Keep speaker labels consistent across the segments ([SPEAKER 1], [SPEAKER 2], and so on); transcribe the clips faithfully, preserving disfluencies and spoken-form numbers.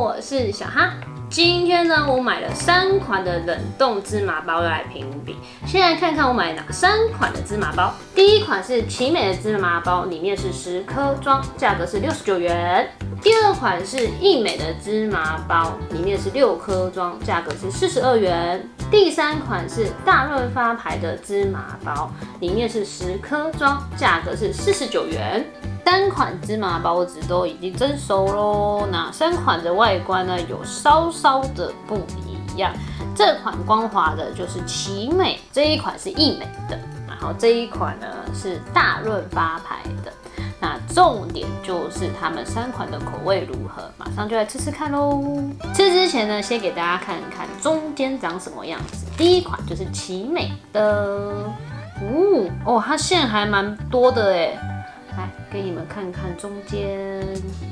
[SPEAKER 1] 我是小哈。今天呢，我买了三款的冷冻芝麻包要来评比。先来看看我买哪三款的芝麻包。第一款是奇美的芝麻包，里面是十颗装，价格是六十九元。第二款是益美的芝麻包，里面是六颗装，价格是四十二元。第三款是大润发牌的芝麻包，里面是十颗装，价格是四十九元。三款芝麻包子都已经蒸熟喽，那三款的外观呢有稍稍的不一样。这款光滑的就是奇美，这一款是益美的，然后这一款呢是大润发牌的。那重点就是它们三款的口味如何，马上就来吃吃看喽。吃之前呢，先给大家看看中间长什么样子。第一款就是奇美的，哦哦，它馅还蛮多的哎。来给你们看看中间，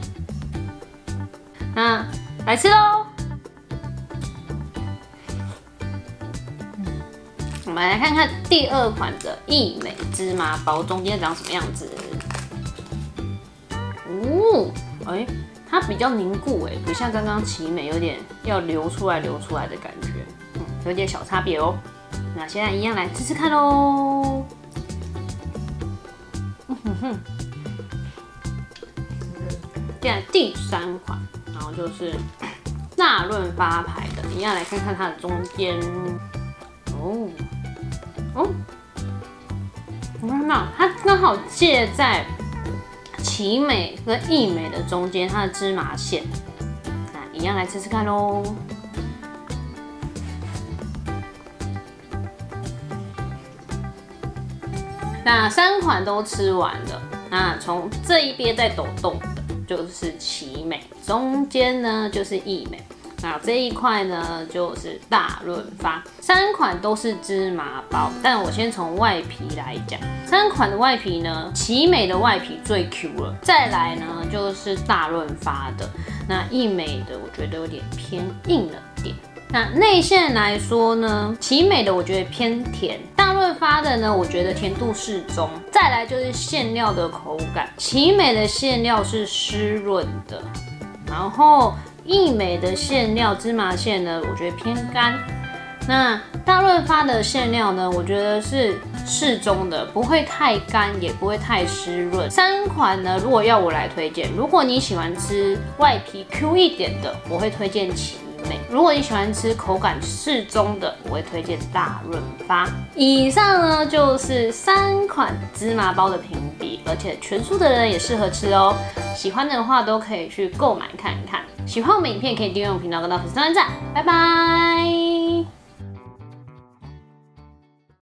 [SPEAKER 1] 那来吃喽。我们来看看第二款的益美芝麻包中间长什么样子。哦，哎、欸，它比较凝固哎，不像刚刚奇美有点要流出来流出来的感觉，嗯，有点小差别哦。那现在一样来吃吃看喽。嗯哼，接下来第三款，然后就是大润发牌的，一样来看看它的中间。哦哦，你看到它刚好介在奇美跟益美的中间，它的芝麻馅。那一样来吃吃看喽。那三款都吃完了，那从这一边在抖动的就是奇美，中间呢就是益美，那这一块呢就是大润发。三款都是芝麻包，但我先从外皮来讲，三款的外皮呢，奇美的外皮最 Q 了，再来呢就是大润发的，那益美的我觉得有点偏硬了点。那内馅来说呢，奇美的我觉得偏甜，大润发的呢，我觉得甜度适中。再来就是馅料的口感，奇美的馅料是湿润的，然后益美的馅料芝麻馅呢，我觉得偏干。那大润发的馅料呢，我觉得是适中的，不会太干，也不会太湿润。三款呢，如果要我来推荐，如果你喜欢吃外皮 Q 一点的，我会推荐奇美；如果你喜欢吃口感适中的，我会推荐大润发。以上呢就是三款芝麻包的评比，而且全素的人也适合吃哦。喜欢的话都可以去购买看看。喜欢我们影片可以订阅我们频道跟到粉丝专页，拜拜。